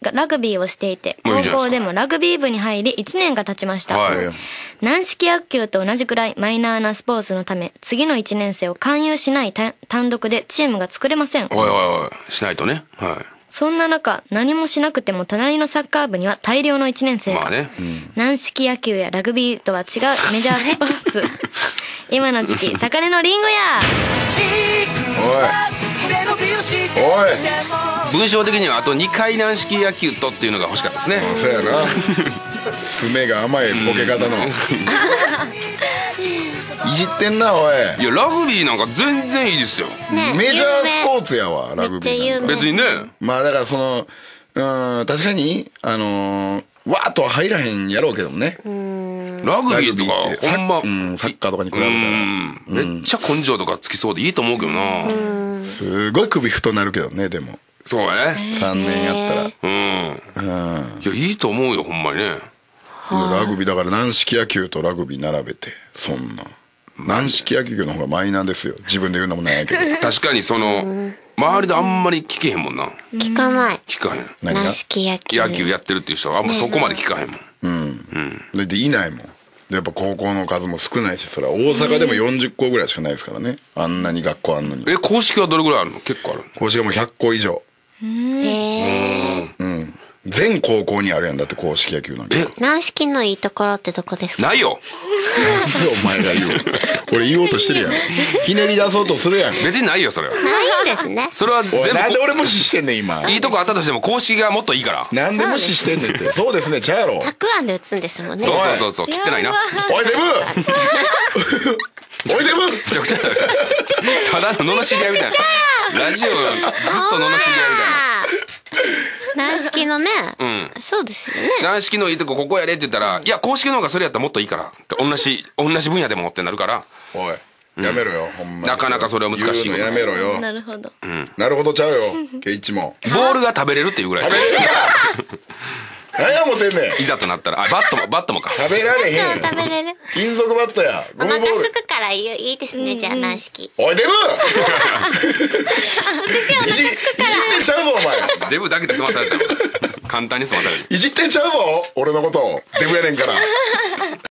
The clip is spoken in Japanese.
ラグビーをしていて、高いいじゃないですか校でもラグビー部に入り1年が経ちました。 はい軟式野球と同じくらいマイナーなスポーツのため、次の1年生を勧誘しない単独でチームが作れません。 おいおいおい、しないとね。はい。 そんな中、何もしなくても隣のサッカー部には大量の1年生が。 まあね。 軟式野球やラグビーとは違うメジャースポーツ。今の時期、高嶺のリンゴや。 おい文章的にはあと2回軟式野球とっていうのが欲しかったですね。 そうやな爪が甘いボケ方のいじってんなおい。 いや、ラグビーなんか全然いいですよ。 メジャースポーツやわラグビーなんか。 別にね。 まあだからその確かにわーっとは入らへんやろうけどもね。 ラグビーとかほんまサッカーとかに比べたらめっちゃ根性とかつきそうでいいと思うけどな。 すごい首太なるけどね。でもそうやね。 3年やったらいや、いいと思うよほんまにね。 ラグビーだから軟式野球とラグビー並べて、そんな軟式野球の方がマイナーですよ。自分で言うのもないやけど確かにその周りであんまり聞けへんもんな。 聞かない。 聞かへん。 軟式野球。 野球やってるっていう人はあんまそこまで聞かへんもん。 でいないもん。やっぱ高校の数も少ないし、それは大阪でも40校ぐらいしかないですからね。あんなに学校あんのに。 公式はどれぐらいあるの？結構ある。 公式はもう100校以上。全高校にあるやんだって公式野球なんて。 軟式のいいところってどこですか？ ないよ。 なんでお前が言うの？俺言おうとしてるやん。ひねり出そうとするやん。 別にないよそれは。 ないんですね。 それは全部なんで俺無視してんねん今。 いいとこあったとしても公式がもっといいから。 なんで無視してんねんって。そうですね、ちゃうやろ。 たくあんで打つんですもんね。 そう切ってないな。 おいデブおいデブめちゃくちゃただの罵り合いみたいな。ラジオずっと罵り合いみたいな。 軟式のね、そうですよね。 軟式のいいとこここやれって言ったら、いや公式の方がそれやったらもっといいからって同じ分野でもってなるから。 おいやめろよ、ほんまに。 なかなかそれは難しい言うのやめろよ。 なるほど。 なるほどちゃうよ、ケイチも。 ボールが食べれるっていうぐらい。 食べれるか何や思てんねん。 いざとなったら、バットもか。 食べられへん。 食べれる。 金属バットや。 お腹すくからいいですね、じゃあ軟式。 おいデブいじってんちゃうぞお前。 デブだけで済まされたの。簡単に済まされる。 いじってんちゃうぞ俺のこと。デブやねんから。